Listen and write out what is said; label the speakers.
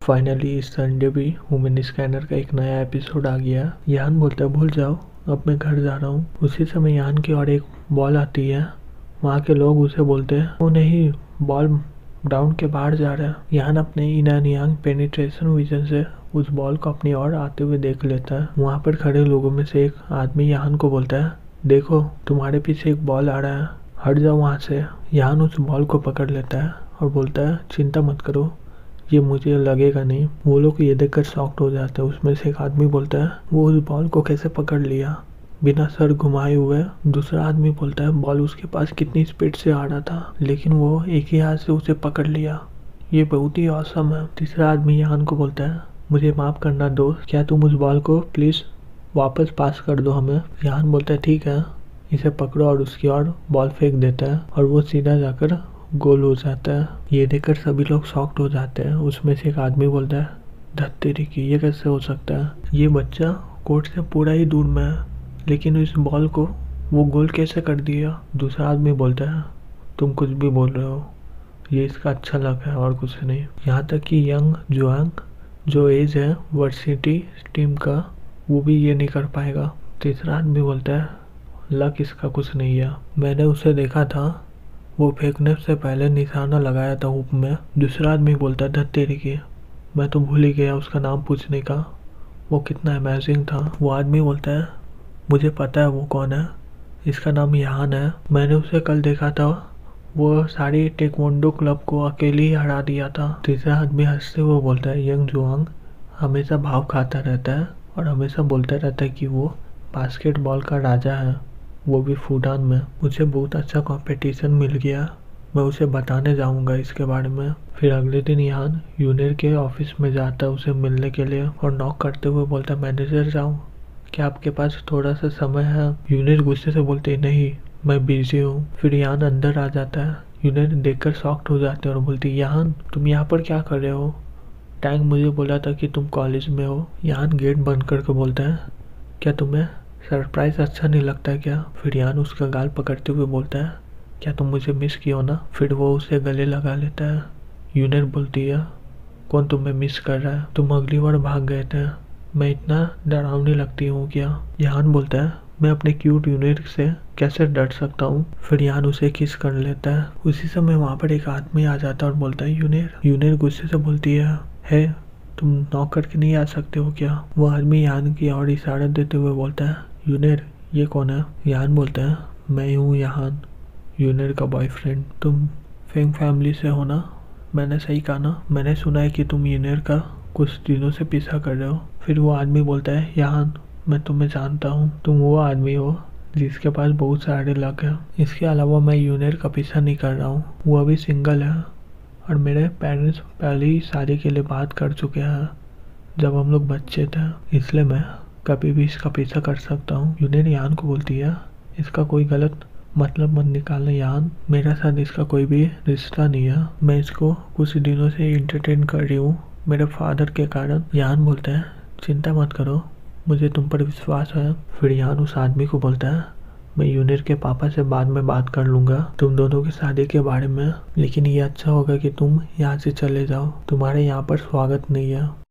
Speaker 1: Finally इस Sunday भी women scanner का एक नया एपिसोड आ गया। यान बोलता है भूल जाओ, अब मैं घर जा रहा हूँ। उसी समय यान की और एक बॉल आती है। वहाँ के लोग उसे बोलते हैं वो नहीं, बॉल ग्राउंड के बाहर जा रहा है। यान अपने yin and yang penetration vision से उस बॉल को अपनी ओर आते हुए देख लेता है। वहाँ पर खड़े लोगों में से एक आदमी यान को बोलता है देखो तुम्हारे पीछे एक बॉल आ रहा है, हट जाओ वहाँ से। यान उस बॉल को पकड़ लेता है और बोलता है चिंता मत करो, ये मुझे लगेगा नहीं। वो लोग ये देखकर शॉक्ड हो जाते हैं। उसमें से एक आदमी बोलता है वो उस बॉल को कैसे पकड़ लिया बिना सर घुमाए हुए। दूसरा आदमी बोलता है बॉल उसके पास कितनी स्पीड से आ रहा था, लेकिन वो एक ही हाथ से उसे पकड़ लिया, ये बहुत ही औसम है। तीसरा आदमी यान को बोलता है मुझे माफ करना दोस्त, क्या तुम उस बॉल को प्लीज वापस पास कर दो हमें। यान बोलता है ठीक है, इसे पकड़ो, और उसकी ओर बॉल फेंक देता है और वो सीधा जाकर गोल हो जाता है। ये देखकर सभी लोग शॉक्ड हो जाते हैं। उसमें से एक आदमी बोलता है धत तेरी की, ये कैसे हो सकता है, ये बच्चा कोर्ट से पूरा ही दूर में है, लेकिन इस बॉल को वो गोल कैसे कर दिया। दूसरा आदमी बोलता है तुम कुछ भी बोल रहे हो, ये इसका अच्छा लक है और कुछ नहीं। यहाँ तक कि यंग जुआंग जो एज है वर्सिटी टीम का, वो भी ये नहीं कर पाएगा। तीसरा आदमी बोलता है लक इसका कुछ नहीं है, मैंने उसे देखा था, वो फेंकने से पहले निशाना लगाया था हुप में। दूसरा आदमी बोलता है तेरी की, मैं तो भूल ही गया उसका नाम पूछने का, वो कितना अमेजिंग था। वो आदमी बोलता है मुझे पता है वो कौन है, इसका नाम यान है, मैंने उसे कल देखा था, वो सारी टेक्वांडो क्लब को अकेले ही हरा दिया था। तीसरा आदमी हंसते हुए बोलता है यंग जुआंग हमेशा भाव खाता रहता है और हमेशा बोलता रहता है कि वो बास्केटबॉल का राजा है, वो भी फूडान में। मुझे बहुत अच्छा कंपटीशन मिल गया, मैं उसे बताने जाऊंगा इसके बारे में। फिर अगले दिन यान यूनिर के ऑफिस में जाता है उसे मिलने के लिए और नॉक करते हुए बोलता है मैनेजर जाऊं, क्या आपके पास थोड़ा सा समय है। यूनिर गुस्से से बोलते नहीं मैं बिजी हूँ। फिर यान अंदर आ जाता है। यूनिर देखकर शॉक्ड हो जाते हैं और बोलती यान तुम यहाँ पर क्या कर रहे हो, टैंक मुझे बोला था कि तुम कॉलेज में हो। यान गेट बंद करके बोलता है क्या तुम्हें सरप्राइज अच्छा नहीं लगता क्या। फिर यान उसका गाल पकड़ते हुए बोलता है क्या तुम मुझे मिस किए हो ना। फिर वो उसे गले लगा लेता है। यूनिर बोलती है कौन तुम्हें मिस कर रहा है, तुम अगली बार भाग गए थे, मैं इतना डरावनी लगती हूँ क्या। यान बोलता है मैं अपने क्यूट यूनिर से कैसे डर सकता हूँ। फिर यान उसे किस कर लेता है। उसी समय वहाँ पर एक आदमी आ जाता है और बोलता है यूनिर। यूनिर गुस्से से बोलती है तुम नॉक करके नहीं आ सकते हो क्या। वो आदमी यान की ओर इशारा देते हुए बोलता है यूनिर ये कौन है। यान बोलता है मैं हूँ यान, यूनिर का बॉयफ्रेंड। तुम फेंग फैमिली से हो ना, मैंने सही कहा ना, मैंने सुना है कि तुम यूनिर का कुछ दिनों से पीछा कर रहे हो। फिर वो आदमी बोलता है यान मैं तुम्हें जानता हूँ, तुम वो आदमी हो जिसके पास बहुत सारे लक है। इसके अलावा मैं यूनिर का पीछा नहीं कर रहा हूँ, वो अभी सिंगल है और मेरे पेरेंट्स पहले ही शादी के लिए बात कर चुके हैं जब हम लोग बच्चे थे, इसलिए मैं कभी भी इसका पीछा कर सकता हूँ। यूनिर यान को बोलती है इसका कोई गलत मतलब मत निकालना यान, मेरा साथ इसका कोई भी रिश्ता नहीं है, मैं इसको कुछ दिनों से इंटरटेन कर रही हूँ मेरे फादर के कारण। यान बोलता है चिंता मत करो, मुझे तुम पर विश्वास है। फिर यान उस आदमी को बोलता है मैं यूनिर के पापा से बाद में बात कर लूँगा तुम दोनों की शादी के बारे में, लेकिन ये अच्छा होगा कि तुम यहाँ से चले जाओ, तुम्हारे यहाँ पर स्वागत नहीं है।